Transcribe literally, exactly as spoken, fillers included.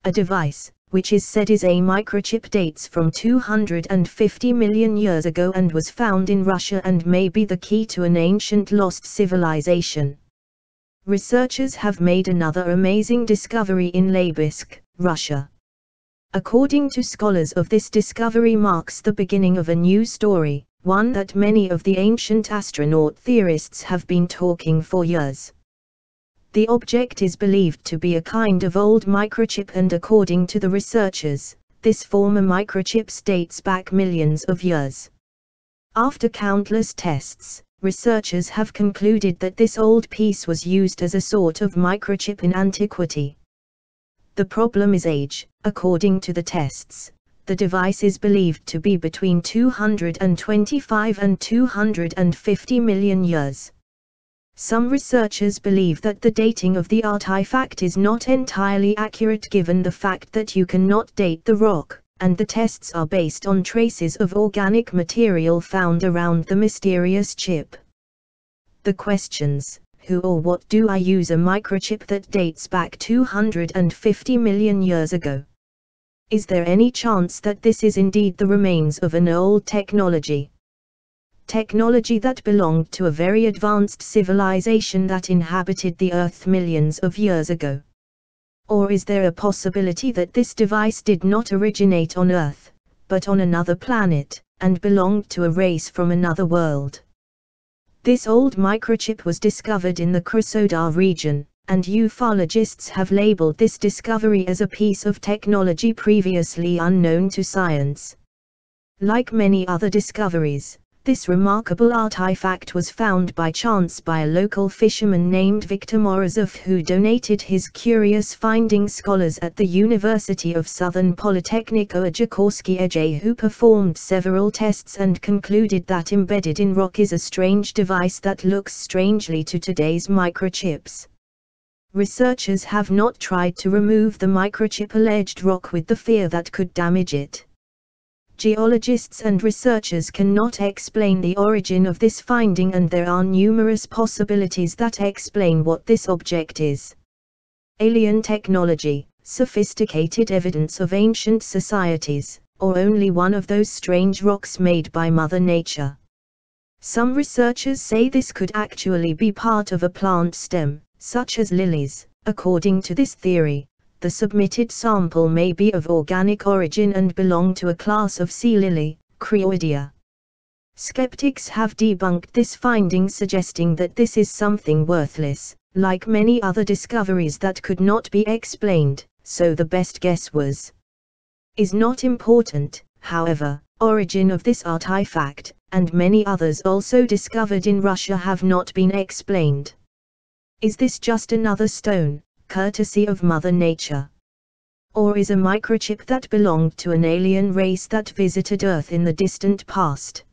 A device, which is said is a microchip, dates from two hundred fifty million years ago and was found in Russia and may be the key to an ancient lost civilization. Researchers have made another amazing discovery in Labisk, Russia. According to scholars, of this discovery marks the beginning of a new story, one that many of the ancient astronaut theorists have been talking for years. The object is believed to be a kind of old microchip, and according to the researchers, this former microchip dates back millions of years. After countless tests, researchers have concluded that this old piece was used as a sort of microchip in antiquity. The problem is age. According to the tests, the device is believed to be between two hundred twenty-five and two hundred fifty million years. Some researchers believe that the dating of the artifact is not entirely accurate given the fact that you cannot date the rock, and the tests are based on traces of organic material found around the mysterious chip. The questions: who or what do I use a microchip that dates back two hundred fifty million years ago? Is there any chance that this is indeed the remains of an old technology? Technology that belonged to a very advanced civilization that inhabited the Earth millions of years ago? Or is there a possibility that this device did not originate on Earth, but on another planet, and belonged to a race from another world? This old microchip was discovered in the Krasnodar region, and ufologists have labeled this discovery as a piece of technology previously unknown to science. Like many other discoveries, this remarkable artifact was found by chance by a local fisherman named Viktor Morozov, who donated his curious findings scholars at the University of Southern Polytechnico Jagorsky, who performed several tests and concluded that embedded in rock is a strange device that looks strangely to today's microchips. Researchers have not tried to remove the microchip alleged rock with the fear that could damage it. Geologists and researchers cannot explain the origin of this finding, and there are numerous possibilities that explain what this object is. Alien technology, sophisticated evidence of ancient societies, or only one of those strange rocks made by Mother Nature. Some researchers say this could actually be part of a plant stem, such as lilies. According to this theory, the submitted sample may be of organic origin and belong to a class of sea lily, Creoidea. Skeptics have debunked this finding, suggesting that this is something worthless, like many other discoveries that could not be explained, so the best guess was. Is not important, however. Origin of this artifact, and many others also discovered in Russia, have not been explained. Is this just another stone, courtesy of Mother Nature? Or is a microchip that belonged to an alien race that visited Earth in the distant past?